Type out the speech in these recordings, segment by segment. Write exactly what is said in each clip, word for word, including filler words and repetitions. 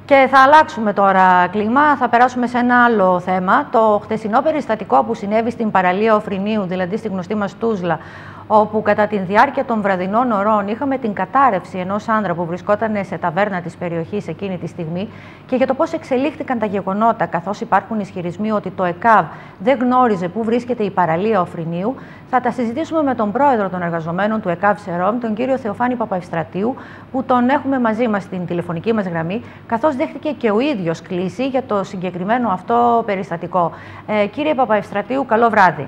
Και θα αλλάξουμε τώρα κλίμα, θα περάσουμε σε ένα άλλο θέμα. Το χτεσινό περιστατικό που συνέβη στην παραλία Οφρινίου, δηλαδή στη γνωστή μας Τούσλα, όπου κατά τη διάρκεια των βραδινών ωρών είχαμε την κατάρρευση ενός άνδρα που βρισκόταν σε ταβέρνα της περιοχής εκείνη τη στιγμή, και για το πώς εξελίχθηκαν τα γεγονότα, καθώς υπάρχουν ισχυρισμοί ότι το ΕΚΑΒ δεν γνώριζε πού βρίσκεται η παραλία Οφρινίου, θα τα συζητήσουμε με τον πρόεδρο των εργαζομένων του ΕΚΑΒ ΣΕΡΟΜ, τον κύριο Θεοφάνη Παπαευστρατείου, που τον έχουμε μαζί μας στην τηλεφωνική μας γραμμή, καθώς δέχτηκε και ο ίδιος κλήση για το συγκεκριμένο αυτό περιστατικό. Ε, κύριε Παπαευστρατείου, καλό βράδυ.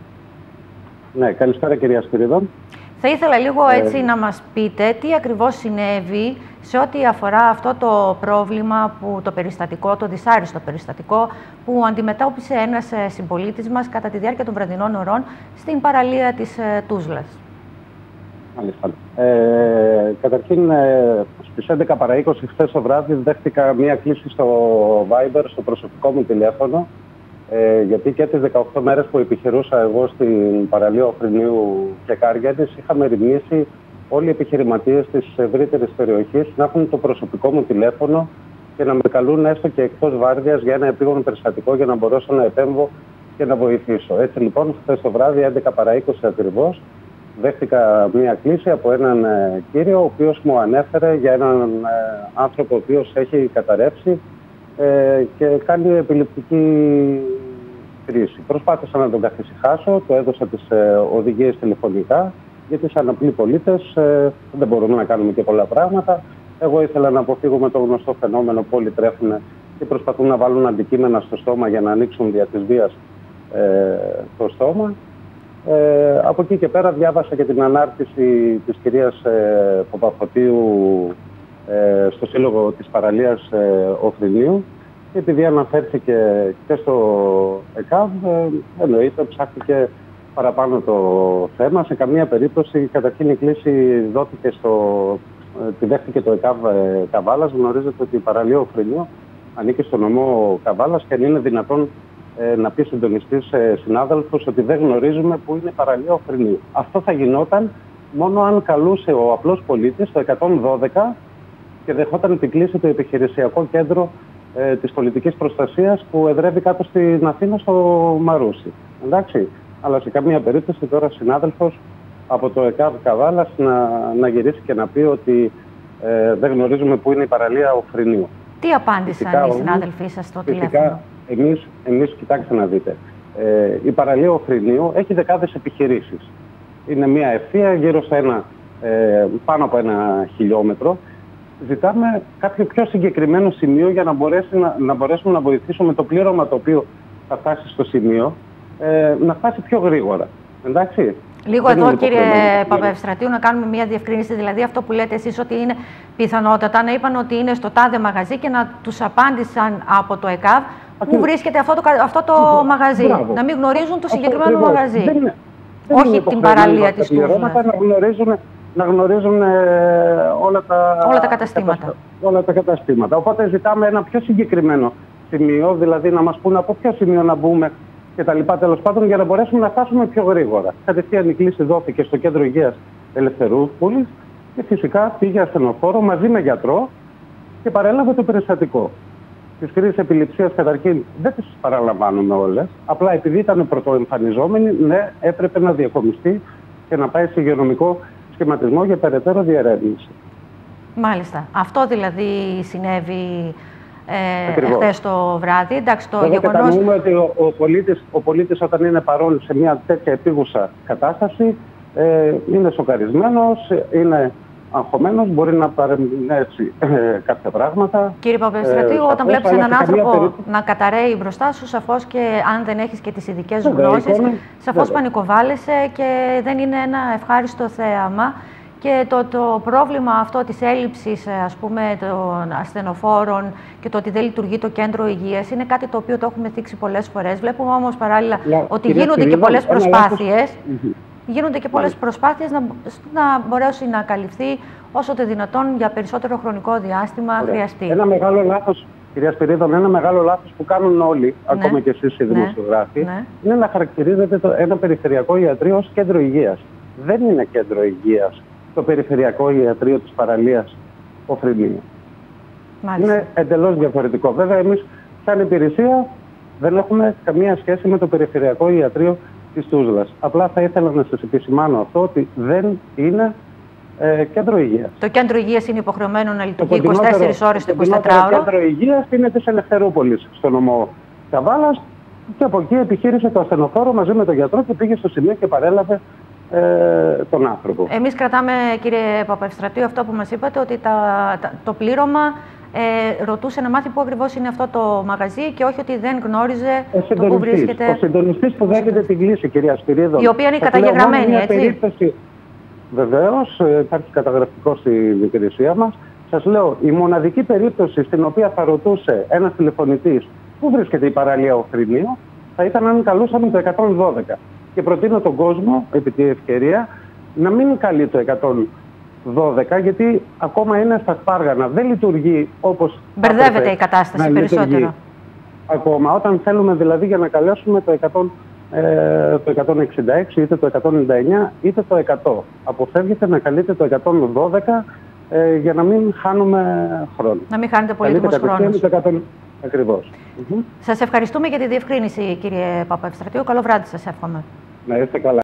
Ναι, καλησπέρα κυρία Σπυρίδο. Θα ήθελα λίγο έτσι ε... να μας πείτε τι ακριβώς συνέβη σε ό,τι αφορά αυτό το πρόβλημα, που, το περιστατικό, το δυσάρεστο περιστατικό που αντιμετώπισε ένας συμπολίτης μας κατά τη διάρκεια των βραδινών ωρών στην παραλία της Τούσλας. Μάλιστα. Ε, καταρχήν, ε, στις έντεκα παρά είκοσι χθες το βράδυ δέχτηκα μία κλήση στο Viber, στο προσωπικό μου τηλέφωνο, Ε, γιατί και τις δεκαοκτώ μέρες που επιχειρούσα εγώ στην παραλία Οφρινίου και Κάριανης, είχαμε ρυθμίσει όλοι οι επιχειρηματίες της ευρύτερης περιοχής να έχουν το προσωπικό μου τηλέφωνο και να με καλούν έστω και εκτός βάρδιας για ένα επίγον περιστατικό, για να μπορέσω να επέμβω και να βοηθήσω. Έτσι λοιπόν, χθες το βράδυ, έντεκα παρά είκοσι ακριβώς, δέχτηκα μία κλήση από έναν ε, κύριο, ο οποίος μου ανέφερε για έναν ε, άνθρωπο ο οποίος έχει καταρρεύσει Ε, και κάνει επιληπτική κρίση. Προσπάθησα να τον καθησυχάσω, του έδωσα τις ε, οδηγίες τηλεφωνικά, γιατί σαν απλοί πολίτες ε, δεν μπορούμε να κάνουμε και πολλά πράγματα. Εγώ ήθελα να αποφύγουμε το γνωστό φαινόμενο που όλοι τρέχουν και προσπαθούν να βάλουν αντικείμενα στο στόμα για να ανοίξουν δια της βίας ε, το στόμα. Ε, από εκεί και πέρα διάβασα και την ανάρτηση της κυρίας ε, Παπαφωτίου Ε, στο Σύλλογο της Παραλίας ε, Οφρινίου, και επειδή αναφέρθηκε και στο ΕΚΑΒ, ε, εννοείται ψάχτηκε παραπάνω το θέμα. Σε καμία περίπτωση, καταρχήν η κλήση δόθηκε στο, ε, τη δέχτηκε το ΕΚΑΒ ε, Καβάλας. Γνωρίζετε ότι η παραλία Οφρινίου ανήκει στο νομό Καβάλας και αν είναι δυνατόν ε, να πει συντονιστής ε, συνάδελφος ότι δεν γνωρίζουμε πού είναι η παραλία Οφρινίου. Αυτό θα γινόταν μόνο αν καλούσε ο απλός πολίτης το εκατόν δώδεκα και δεχόταν την κλήση του επιχειρησιακό κέντρο ε, της πολιτικής προστασίας που εδρεύει κάτω στην Αθήνα, στο Μαρούσι. Εντάξει, αλλά σε καμία περίπτωση τώρα συνάδελφος από το ΕΚΑΒ Καβάλας να, να γυρίσει και να πει ότι ε, δεν γνωρίζουμε πού είναι η παραλία Οφρινίου. Τι απάντησαν φυσικά, οι συνάδελφοί σας στο φυσικά, τηλέφωνο? Εμείς, εμείς, κοιτάξτε να δείτε, ε, η παραλία Οφρινίου έχει δεκάδες επιχειρήσεις. Είναι μια ευθεία γύρω σε ένα, ε, πάνω από ένα χιλιόμετρο. Ζητάμε κάποιο πιο συγκεκριμένο σημείο για να, μπορέσει να, να μπορέσουμε να βοηθήσουμε το πλήρωμα το οποίο θα φτάσει στο σημείο ε, να φτάσει πιο γρήγορα. Εντάξει. Λίγο δεν εδώ, κύριε Παπαευστρατείου, να κάνουμε μια διευκρίνηση. Δηλαδή, αυτό που λέτε εσείς ότι είναι πιθανότατα να είπαν ότι είναι στο τάδε μαγαζί και να τους απάντησαν από το ΕΚΑΒ πού βρίσκεται αυτό το, αυτό το μαγαζί. Μπράβο. Να μην γνωρίζουν το συγκεκριμένο αυτό, μαγαζί. Δεν είναι, δεν όχι την παραλία της Τούσλας. Να γνωρίζουν, να γνωρίζουν ε, όλα, τα, όλα τα καταστήματα. Κατασ... όλα τα καταστήματα. Οπότε ζητάμε ένα πιο συγκεκριμένο σημείο, δηλαδή να μας πούνε από ποιο σημείο να μπούμε και τα λοιπά, τέλος πάντων, για να μπορέσουμε να φτάσουμε πιο γρήγορα. Κατευθείαν η κλήση δόθηκε στο Κέντρο Υγείας Ελευθερούπολης και φυσικά πήγε ασθενοφόρο μαζί με γιατρό και παρέλαβε το περιστατικό. Τις κρίσεις επιληψίας καταρχήν δεν τις παραλαμβάνουμε όλες. Απλά επειδή ήταν πρωτοεμφανιζόμενοι, ναι, έπρεπε να διακομιστεί και να πάει σε υγειονομικό σχηματισμό για περαιτέρω διερεύνηση. Μάλιστα. Αυτό δηλαδή συνέβη ε, χθες το βράδυ. Εντάξει, το Βέβαια, γεγονός... κατανοούμε ότι ο, ο, πολίτης, ο πολίτης όταν είναι παρόν σε μια τέτοια επίγουσα κατάσταση ε, είναι σοκαρισμένος, είναι αγχωμένος, μπορεί να παρεμβάσει ε, κάποια πράγματα. Κύριε Παπαευστρατείου, ε, όταν βλέπεις έναν άνθρωπο περίπτωση... να καταραίει μπροστά σου, σαφώς και αν δεν έχεις και τις ειδικές γνώσεις, σαφώς πανικοβάλλεσαι και δεν είναι ένα ευχάριστο θέαμα. Και το, το πρόβλημα αυτό της έλλειψης, ας πούμε, των ασθενοφόρων και το ότι δεν λειτουργεί το κέντρο υγείας είναι κάτι το οποίο το έχουμε θίξει πολλές φορές. Βλέπουμε όμως παράλληλα yeah, ότι γίνονται κυρία, και πολλές προσπάθειες, γίνονται και πολλές προσπάθειες να, να μπορέσει να καλυφθεί όσο το δυνατόν για περισσότερο χρονικό διάστημα Ωραία. χρειαστεί. Ένα μεγάλο λάθος, κυρία Σπυρίδων, ένα μεγάλο λάθος που κάνουν όλοι, ναι. ακόμα και εσείς οι δημοσιογράφοι, ναι. είναι να χαρακτηρίζεται το, ένα περιφερειακό ιατρείο ως κέντρο υγείας. Δεν είναι κέντρο υγείας το περιφερειακό ιατρείο της παραλίας Οφρινίου. Μάλιστα. Είναι εντελώς διαφορετικό. Βέβαια, εμείς σαν υπηρεσία δεν έχουμε καμία σχέση με το Περιφερειακό Ιατρείο της Τούσλας. Απλά θα ήθελα να σας επισημάνω αυτό, ότι δεν είναι ε, κέντρο υγείας. Το κέντρο υγείας είναι υποχρεωμένο να λειτουργεί είκοσι τέσσερις ώρες το εικοσιτετράωρο. Το κέντρο υγείας είναι της Ελευθερούπολης, στο νομό Καβάλας, και από εκεί επιχείρησε το ασθενοφόρο μαζί με τον γιατρό και πήγε στο σημείο και παρέλαβε ε, τον άνθρωπο. Εμείς κρατάμε, κύριε Παπαευστρατείου, αυτό που μας είπατε, ότι τα, τα, το πλήρωμα ε, ρωτούσε να μάθει πού ακριβώς είναι αυτό το μαγαζί και όχι ότι δεν γνώριζε το πού βρίσκεται. Ο συντονιστής που δέχεται την κλήση, κυρία Σπυρίδων. Η οποία είναι καταγεγραμμένη, έτσι. Περίπτωση... Βεβαίως, υπάρχει καταγραφικό στην υπηρεσία μας. Σας λέω, η μοναδική περίπτωση στην οποία θα ρωτούσε ένας τηλεφωνητής πού βρίσκεται η παραλία Οφρυνίου, θα ήταν αν καλούσαμε το εκατόν δώδεκα. Και προτείνω τον κόσμο, επί τη ευκαιρία, να μην καλεί το εκατόν δώδεκα, γιατί ακόμα είναι στα σπάργανα. Δεν λειτουργεί όπως μπερδεύεται η κατάσταση περισσότερο. Ακόμα, όταν θέλουμε δηλαδή για να καλέσουμε το, εκατό, ε, το εκατόν εξήντα έξι, είτε το εκατόν ενενήντα εννιά, είτε το εκατό. Αποφεύγετε να καλείτε το εκατόν δώδεκα ε, για να μην χάνουμε χρόνο. Να μην χάνετε πολύτιμος χρόνος. Ακριβώς. Σας ευχαριστούμε για τη διευκρίνηση, κύριε Παπαευστρατείου. Καλό βράδυ σας εύχομαι. Να είστε καλά.